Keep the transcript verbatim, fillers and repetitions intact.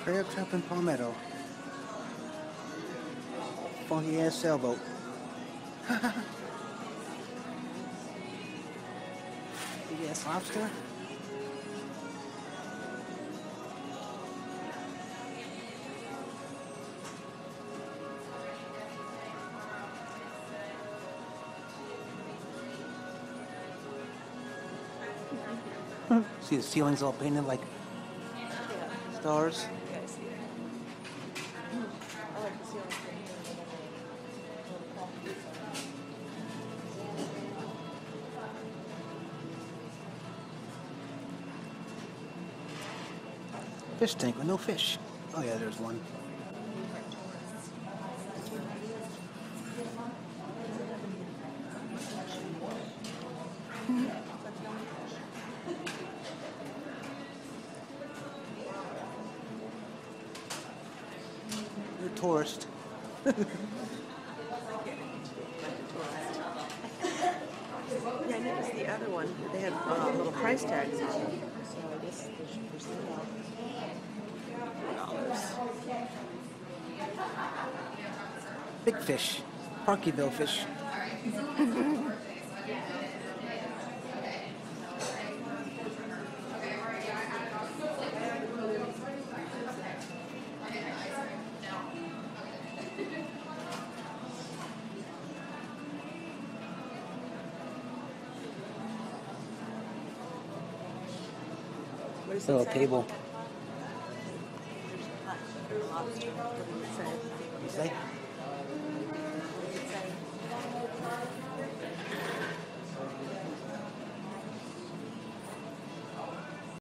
Crab trap and palmetto. Funky ass sailboat. Big ass lobster. See the ceilings all painted like stars. Yeah, I see it. I like the ceiling thing Fish tank with no fish. Oh yeah, there's one. You're a tourist. Yeah, I noticed the other one, they had uh, little price tags on them. So I guess they should for sale. Dollars. Big fish. Parkyville fish. What is Little it say? table. Lobster. What does it say? You say?